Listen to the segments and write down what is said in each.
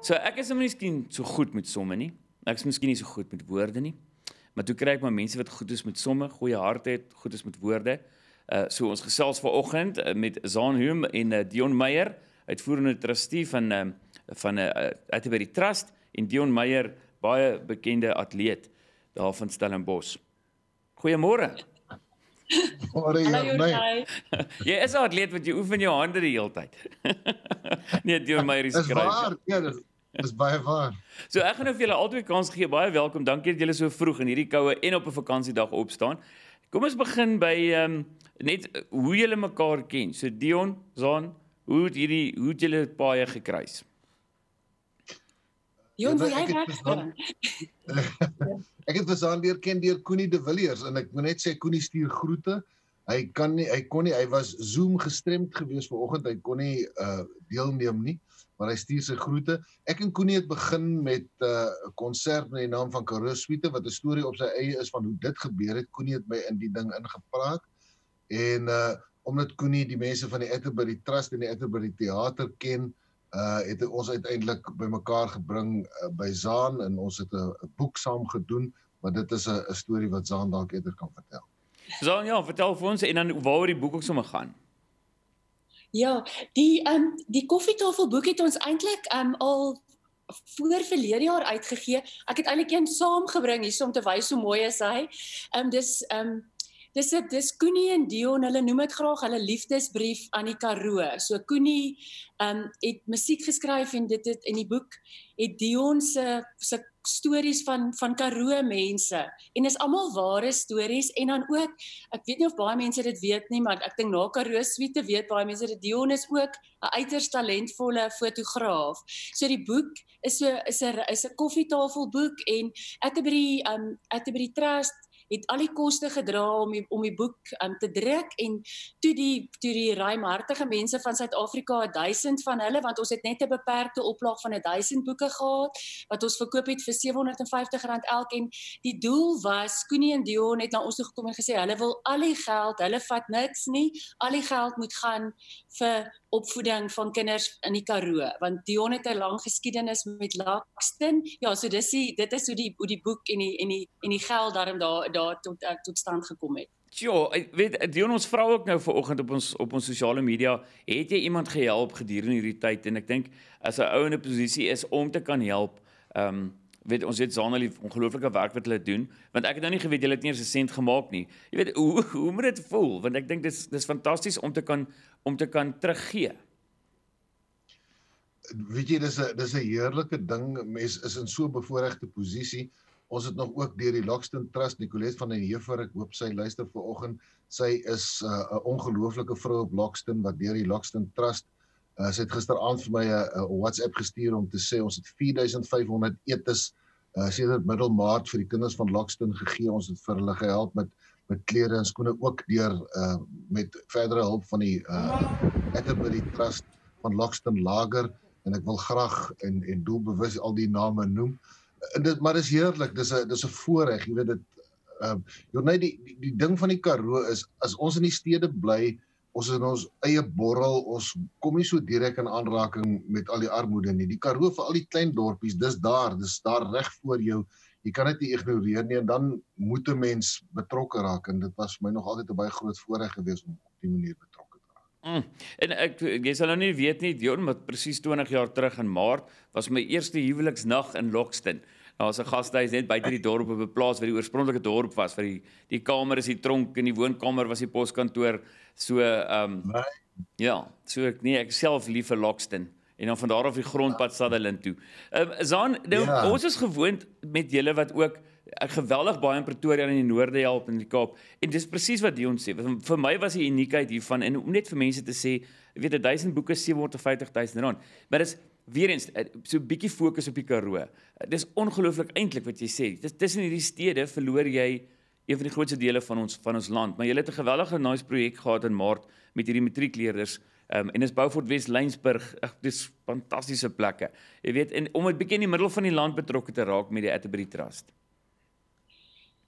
So ek is miskien so goed met somme nie. Ek is miskien nie so goed met woorde nie. Maar toe kry ek maar mense wat goed is met somme, goeie hart het, goed is met woorde. So ons gesels vanoggend met Zaan Hume en Dion Meyer, uitvoerende trustee van Atterbury Trust, en Dion Meyer, baie bekende atleet daar van Stellenbosch. Goeiemôre. Hallo Jordi. Jy is 'n atleet wat jy oefen jou hande die hele tyd. Nee, Dion Meyer is Dis waar, ja, dis baie waar. So ek gaan nou vir julle albei kans gee. Baie welkom. Dankie dat julle so vroeg in hierdie koue en op 'n vakansiedag opstaan. Kom ons begin by net hoe julle mekaar ken. So Dion, Zaan, hoe het julle paie gekruis? Jon, wil jy regvra? Ek het Zaan leer ken deur Koenie de Villiers en ek moet net sê Koenie stuur groete. Hy kon nie, hy was Zoom gestremd geweest vanoggend. Hy kon nie deelneem nie, maar hy stuur sy groete. Ek en Koenie het begin met 'n konsert met die naam van Karoo Suite wat 'n storie op sy eie is van hoe dit gebeur het. Koenie het my in die ding ingepraat en omdat Koenie die mense van die Atterbury Trust en die Atterbury Theater ken, het ons uiteindelik by mekaar gebring by Zaan en ons het 'n boek saam gedoen, maar dit is 'n storie wat Zaan dalk eerder kan vertel. Zaan, ja, vertel vir ons en dan waaroor die boek ook sommer gaan. Ja, die koffietafelboek het ons eintlik al voor verlede jaar uitgegee. Ek het eintlik een saamgebring hier om te wys hoe mooi is hy. Dis Koenie en Dion, hulle noem dit graag hulle liefdesbrief aan die Karoo. So Koenie het musiek geskryf en dit het in die boek het Dion se stories van Karoo mense. En is almal ware stories en dan ook, ek weet nie of baie mense dit weet nie, maar ek dink na Karoo Suite weet baie mense dat Dion is ook 'n uiters talentvolle fotograaf. So die boek is 'n koffietafelboek en Atterbury Trust het al die koste gedra om die boek te druk en toe die ruimhartige mense van Suid-Afrika 1000 van hulle, want ons het net 'n beperkte oplaag van 1000 boeke gehad wat ons verkoop het vir R750 elkeen. Die doel was, Koenie en Dion het na ons toe gekom en gesê hulle wil al die geld, hulle vat niks nie, al die geld moet gaan vir opvoeding van kinders in die Karoo, want Dion het 'n lang geskiedenis met Lakston. Ja, so dit is hoe die boek en die geld daarom daar tot stand gekom het. Ja, weet Dion, ons vra ook nou vanoggend op ons sosiale media, het jy iemand gehelp gedurende hierdie tyd? En ek dink as 'n ou in 'n posisie is om te kan help, weet ons het Zaan al ongelooflike werk wat hulle doen, want ek het nou nie geweet julle het nie eens 'n sent gemaak nie. Jy weet hoe moet dit voel? Want ek dink dis fantasties om te kan teruggee. Weet jy, dis 'n heerlike ding. Mens is in so 'n bevoorregte posisie. Ons het nog ook deur die Lakston Trust, Nicolet van den Heever, ek hoop sy luister vanoggend. Sy is 'n ongelooflike vrou op Lakston wat deur die Lakston Trust, sy het gisteraand vir my 'n WhatsApp gestuur om te sê ons het 4500 etes sedert middel Maart vir die kinders van Lakston gegee. Ons het vir hulle gehelp met klere en skoene, ook deur met verdere hulp van die Atterbury Trust van Lakston Lager, en ek wil graag en doelbewus al die name noem. Maar dis heerlik, dis 'n voorreg, jy weet dit. Die ding van die Karoo is, as ons in die stede bly, ons is in ons eie borrel, ons kom nie so direk in aanraking met al die armoede nie. Die Karoo vir al die klein dorpies, dis daar reg voor jou. Jy kan dit nie ignoreer nie en dan moet 'n mens betrokke raak en dit was vir my nog altyd 'n baie groot voorreg geweest om op die manier betrokke te raak. En jy sal nou nie weet nie, Dion, maar presies 20 jaar terug in Maart was my eerste huweliksnag in Lakston. Daar was 'n gastehuis net buite die dorp op 'n plaas waar die oorspronklike dorp was, waar die kamer is die tronk en die woonkamer was die poskantoor. So ja, so ek self lief vir Lakston en dan van daar af die grondpad Sutherland toe. Zaan, nou, ons is gewoond met julle wat ook geweldig baie in Pretoria in die noorde help in die Kaap. En dis presies wat Dion sê. Vir my was die uniekheid hiervan en om net vir mense te sê, jy weet 1000 boeke R750,000. Maar dis weer eens so 'n bietjie fokus op die Karoo. Dis ongelooflik eintlik wat jy sê. Tussen hierdie stede verloor jy een van die grootste dele van ons land, maar jy het 'n geweldige nice projek gehad in Maart met hierdie matriekleerders. En dis Beaufort West, Laingsburg, dis fantastiese plekke. Jy weet, en om 'n bietjie in die middel van die land betrokke te raak met die Atterbury Trust.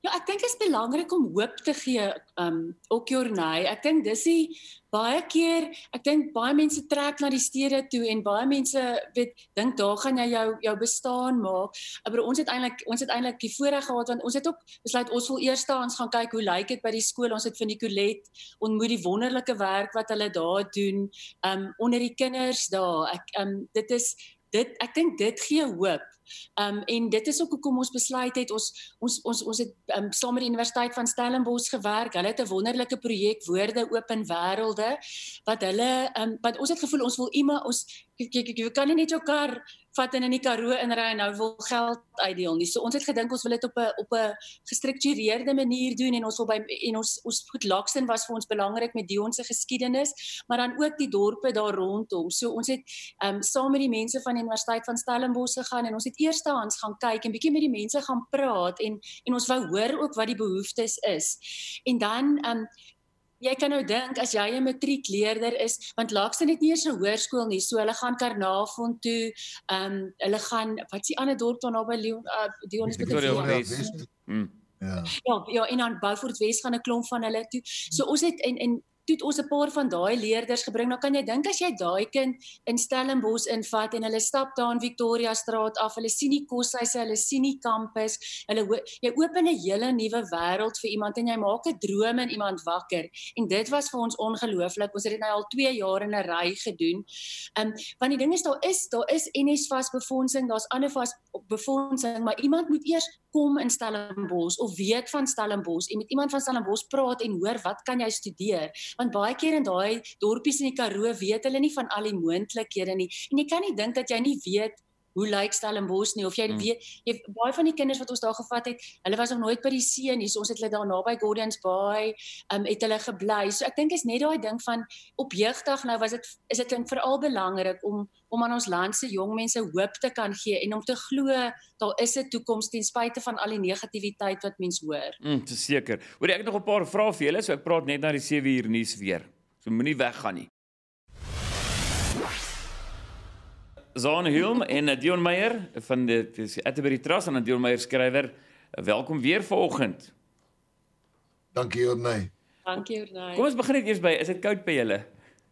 Ja, ek dink dit is belangrik om hoop te gee, ook Jornay. Ek dink dis die baie keer, ek dink baie mense trek na die stede toe en baie mense dink daar gaan jy jou bestaan maak. Maar ons het eintlik die voorreg gehad want ons het ook besluit ons wil eerstehands gaan kyk hoe lyk dit by die skool. Ons het van Nicolet ontmoet die wonderlike werk wat hulle daar doen, onder die kinders daar. Ek dink dit gee hoop. En dit is ook hoekom ons besluit het, ons het saam met die Universiteit van Stellenbosch gewerk. Hulle het 'n wonderlike projek Woorde Open Wêrelde wat hulle want ons het gevoel ons wil jy kan nie net jou kar vat en in die Karoo inry en nou wil geld uitdeel nie. So ons het gedink ons wil dit op 'n gestruktureerde manier doen en ons wil ons goed Loxton was vir ons belangrik met Dion se geskiedenis, maar dan ook die dorpe daar rondom. So ons het saam met die mense van die Universiteit van Stellenbosch gegaan en ons het eerstehands gaan kyk en bietjie met die mense gaan praat en ons wou hoor ook wat die behoeftes is. En dan jy kan nou dink as jy 'n matriekleerder is, want Loxton het nie eens 'n hoërskool nie, so hulle gaan Karnavon toe, hulle gaan wat is die ander dorp daar naby Dion is Ja, en dan Beaufort Wes gaan 'n klomp van hulle toe. So ons het en toe het ons 'n paar van daai leerders gebring. Nou kan jy dink as jy daai kind in Stellenbosch invat en hulle stap daar in Victoria Straat af, hulle sien die koshuise, hulle sien die kampus, jy open 'n hele nuwe wêreld vir iemand en jy maak 'n droom in iemand wakker. En dit was vir ons ongelooflik. Ons het dit nou al 2 jaar in 'n ry gedoen. Want die ding is daar is NSFAS befondsing, daar's ander vas befondsing, maar iemand moet eers kom in Stellenbosch of weet van Stellenbosch en met iemand van Stellenbosch praat en hoor wat kan jy studeer. Want baie keer in daai dorpies in die Karoo weet hulle nie van al die moontlikhede nie. En jy kan nie dink dat jy nie weet hoe lyk Stellenbosch nie of jy weet baie van die kinders wat ons daar gevat het, hulle was nog nooit by die see nie. So ons het hulle daar naby Gordons Bay het hulle gebly. So ek dink is net daai ding van op jeugdag nou is dit veral belangrik om aan ons land se jong mense hoop te kan gee en om te glo daar is 'n toekoms ten spyte van al die negativiteit wat mens hoor. Dis seker. Hoor ek het nog 'n paar vrae vir julle, so ek praat net na die 7 uur nuus weer. So moenie weggaan nie. Zaan Hilm en Dion Meyer van die Atterbury Trust en Dion Meyer skrywer. Welkom weer vanoggend. Dankie Jornay. Dankie Jornay. Kom ons begin net eers by, is dit koud by julle?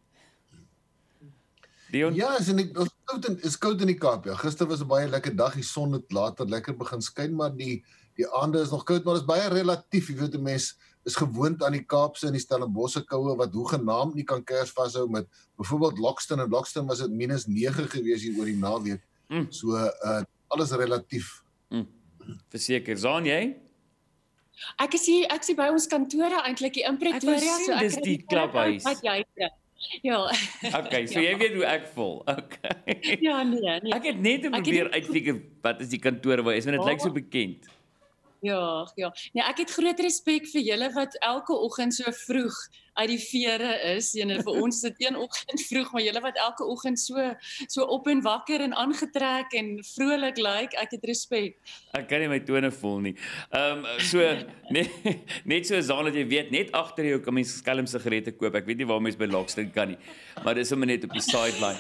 Dion? Ja, is koud in die Kaap. Ja. Gister was 'n baie lekker dag. Die son het later lekker begin skyn, maar die aande is nog koud, maar dit is baie relatief. Jy weet 'n mens is gewoond aan die Kaapse en die Stellenbosse koue wat hoegenaamd nie kan kers vashou met byvoorbeeld Loxton. En Loxton was dit -9 gewees hier oor die naweek. So alles relatief. Verseker. Zaan jy? Ek is by ons kantore eintlik in Pretoria, so ek dis die klubhuis. Wat jy kry. Ja. Okay, so jy weet hoe ek voel. Okay. Ja, nee. Ek het net probeer uitfigure wat is die kantore waar is, want dit lyk so bekend. Ja. Nee, ek het groot respek vir julle wat elke oggend so vroeg uit die vere is. Vir ons is dit een oggend vroeg, maar julle wat elke oggend so op en wakker en aangetrek en vrolik lyk, ek het respek. Ek kan nie my tone voel nie. So net so Zaan dat jy weet, net agter jou kan mens skelm sigarette koop. Ek weet nie waar mens by Loxton kan nie, maar dis sommer net op die sideline.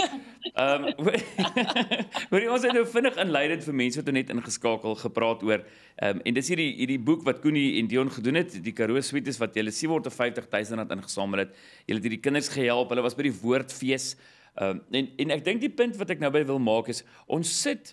Ons het nou vinnig inleidend vir mense wat nou net ingeskakel gepraat oor en dis hierdie boek wat Koenie en Dion gedoen het, die Karoo Suites wat julle R750,000 ingesamel het. Julle het hierdie kinders gehelp. Hulle was by die woordfees. En ek dink die punt wat ek nou by wil maak is ons sit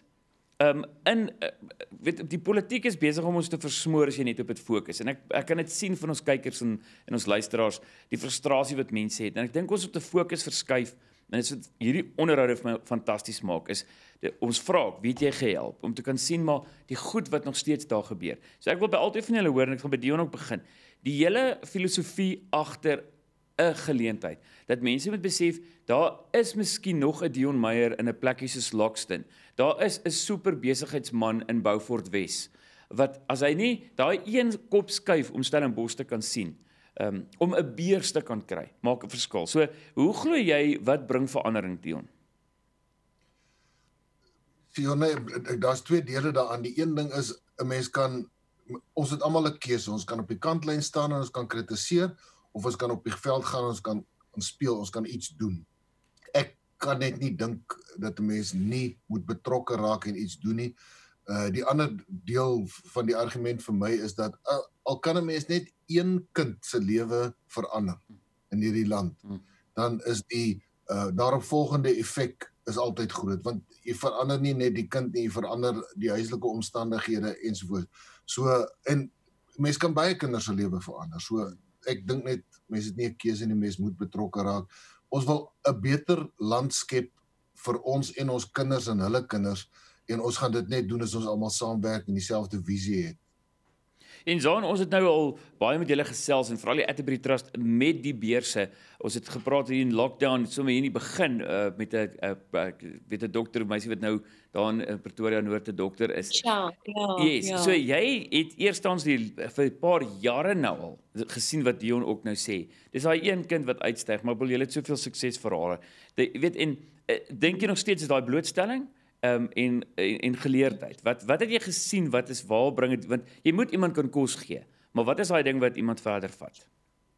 weet die politiek is besig om ons te versmoor as jy net op dit fokus. En ek kan dit sien van ons kykers en ons luisteraars, die frustrasie wat mense het. En ek dink ons op te fokus verskuif. En dit wat hierdie onderhoude vir my fantasties maak is ons vra, weet jy gehelp om te kan sien maar die goed wat nog steeds daar gebeur. So ek wil by altyd van julle hoor en ek gaan by Dion ook begin. Die hele filosofie agter 'n geleentheid dat mense moet besef daar is miskien nog 'n Dion Meyer in 'n plekkie soos Loxton. Daar is 'n super besigheidsman in Beaufort Wes wat as hy nie daai een kop skuif om Stellenbosch te kan sien, om 'n beurs te kan kry, maak 'n verskil. So, hoe glo jy wat bring verandering, Dion? Fiona, daar's 2 dele daaraan. Die een ding is 'n mens kan ons het almal 'n keuse. Ons kan op die kantlyn staan en ons kan kritiseer of ons kan op die veld gaan en ons kan speel, ons kan iets doen. Ek kan net nie dink dat 'n mens nie moet betrokke raak en iets doen nie. Die ander deel van die argument vir my is dat al kan 'n mens net een kind se lewe verander in hierdie land, dan is die daaropvolgende effek is altyd groot, want jy verander nie net die kind nie, jy verander die huislike omstandighede ensovoorts. So, en mens kan baie kinders se lewe verander. So, ek dink net, mens het nie 'n keuse nie, mens moet betrokke raak. Ons wil 'n beter land skep vir ons en ons kinders en hulle kinders, en ons gaan dit net doen as ons almal saamwerk en dieselfde visie het. En Zaan, ons het nou al baie met julle gesels en veral die Atterbury Trust met die beurse. Ons het gepraat hier in lockdown, sommer hier in die begin met 'n dokter, meisie wat nou daar in Pretoria Noord 'n dokter is. Ja, Yes, so jy het eerstens vir 'n paar jare nou al gesien wat Dion ook nou sê. Dis daai een kind wat uitstyg, maar jy het soveel suksesverhale. Jy weet, en dink jy nog steeds is daai blootstelling? En geleerdheid. Wat het jy gesien, wat is waar bring dit, want jy moet iemand kan kos gee, maar wat is daai ding wat iemand verder vat?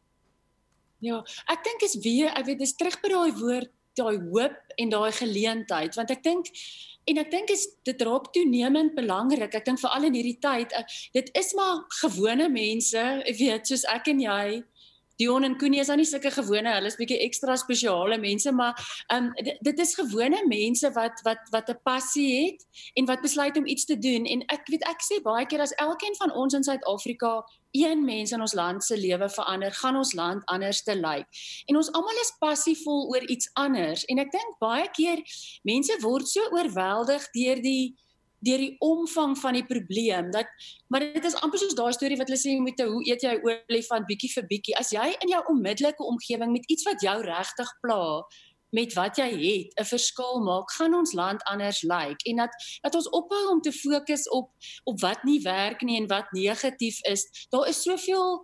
Ja, ek dink is weer, ek weet, dis terug by daai woord, daai hoop en daai geleentheid, want ek dink dit raak toenemend belangrik. Ek dink veral in hierdie tyd, dit is maar gewone mense, ek weet, soos ek en jy, Dion en Koenie is dan nie sulke gewone, hulle is bietjie ekstra spesiale mense, maar dit is gewone mense wat 'n passie het en wat besluit om iets te doen. En ek sê baie keer, as elkeen van ons in Suid-Afrika een mens in ons land se lewe verander, gaan ons land anders te lyk. En ons almal is passievol oor iets anders. En ek dink baie keer mense word so oorweldig deur die omvang van die probleem, maar dit is amper soos daai storie wat hulle sê met hoe eet jy 'n olifant bietjie vir bietjie. As jy in jou onmiddellike omgewing met iets wat jou regtig pla, met wat jy het, 'n verskil maak, gaan ons land anders lyk. En dat ons ophou om te fokus op wat nie werk nie en wat negatief is. Daar's soveel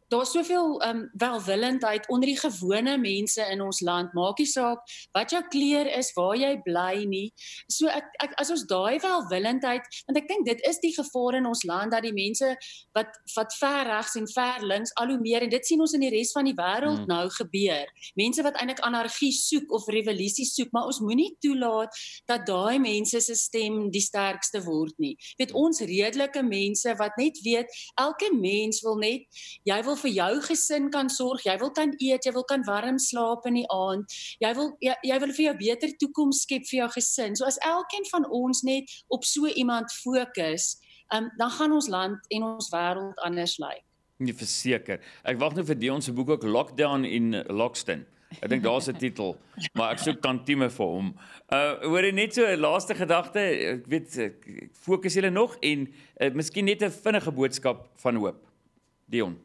welwillendheid onder die gewone mense in ons land. Maak nie saak wat jou kleur is, waar jy bly nie. So as ons daai welwillendheid, want ek dink dit is die gevaar in ons land, dat die mense wat ver regs en ver links al hoe meer, en dit sien ons in die res van die wêreld nou gebeur. Mense wat eintlik anargie soek of revolusie soek, maar ons moenie toelaat dat daai mense se stem die sterkste word nie. Weet, ons redelike mense wat net weet, elke mens wil net, jy wil vir jou gesin kan sorg, jy wil kan eet, jy wil kan warm slaap in die aand, jy wil vir jou beter toekoms skep vir jou gesin. So as elkeen van ons net op so iemand fokus, dan gaan ons land en ons wêreld anders lyk. Nee, verseker. Ek wag nou vir Dion se boek ook, Lockdown in Lockston. Ek dink daar's 'n titel, maar ek soek tantieme vir hom. Hoor jy net so 'n laaste gedagte, ek weet, fokus julle nog en miskien net 'n vinnige boodskap van hoop. Dion.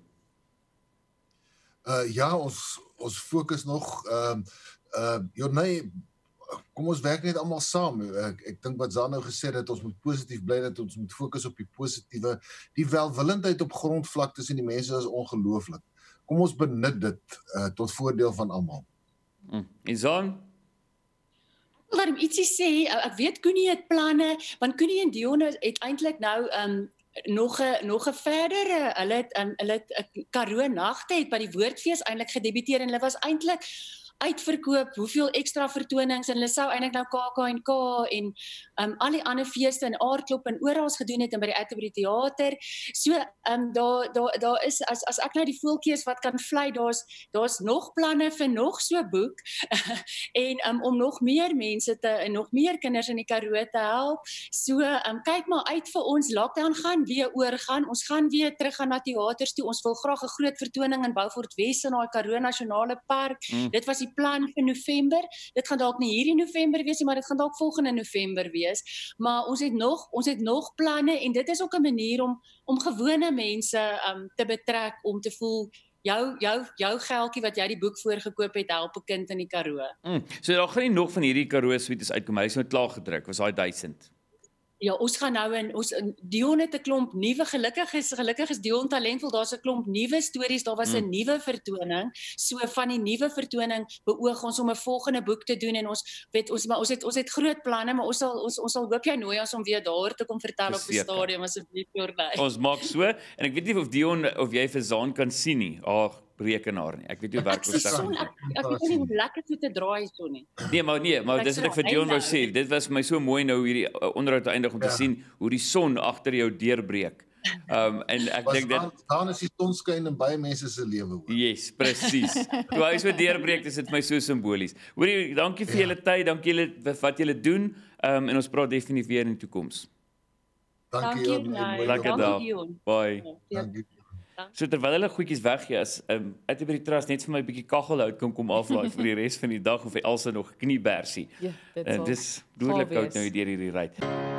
Ja, ons fokus nog, nee, kom ons werk net almal saam. Ek dink wat Zaan nou gesê het, dat ons moet positief bly, dat ons moet fokus op die positiewe. Die welwillendheid op grondvlak tussen die mense is ongelooflik. Kom ons benut dit tot voordeel van almal. En Zaan? Laat hom ietsie sê, ek weet Koenie het planne, want Koenie en Dion het eintlik nou nog 'n verdere, hulle het 'n Karoo nagte het by die Woordfees eintlik gedebuteer en hulle was eintlik uitverkoop, hoeveel ekstra vertonings, en hulle sou eintlik nou KAK&K en al die ander feeste en aardklop en oral gedoen het en by die Atterbury Theater. So daar is, as ek nou die voeltjie is wat kan vlei, daar's nog planne vir nog so 'n boek en om nog meer mense en nog meer kinders in die Karoo te help. So kyk maar uit vir ons. Lockdown gaan weer oorgaan. Ons gaan weer terug gaan na teaters toe. Ons wil graag 'n groot vertoning in Beaufort Wes in daai Karoo Nasionale Park. Dit was die plan vir November. Dit gaan dalk nie hierdie November wees nie, maar dit gaan dalk volgende November wees. Maar ons het nog planne en dit is ook 'n manier om gewone mense te betrek, om te voel jou geldjie wat jy die boek voorgekoop het, help 'n kind in die Karoo. So daar gaan nie nog van hierdie Karoo suites uitkom. Hy is nou klaar gedruk. Was daai 1000? Ja, ons gaan nou Dion het 'n klomp nuwe, gelukkig is Dion talentvol, daar's 'n klomp nuwe stories, daar was 'n nuwe vertoning. So van die nuwe vertoning beoog ons om 'n volgende boek te doen en ons het groot planne, maar ons sal hoop jy nooi ons om weer daar te kom vertel op die stadium asseblief Jordan. Ons maak so, en ek weet nie of Dion of jy vir Zaan kan sien nie. rekenaar nie. Ek weet nie hoe werk ons Ek weet nie hoe lekker so te draai so nie. Maar dis wat ek vir Dion wou sê. Dit was vir my so mooi nou hierdie onderhoud eindig om te sien hoe die son agter jou deurbreek. En ek dink dit dan is die sonskyn in baie mense se lewe hoor. Yes, presies. Toe hy so deurbreek, is dit my so simbolies. Hoorie, dankie vir julle tyd, dankie julle wat julle doen. En ons praat definitief weer in die toekoms. Dankie. Lekker dag. Bye. Dankie. So terwyl hulle goedjies weggee as Atterbury Trust net vir my 'n bietjie kaggelhout kan kom aflaai vir die res van die dag of hy alsa nog kniebersie. Ja, dit Dis dodelik koud nou deur hierdie ry.